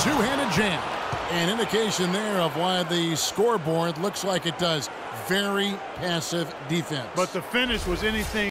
two-handed jam. An indication there of why the scoreboard looks like it does. Very passive defense. But the finish was anything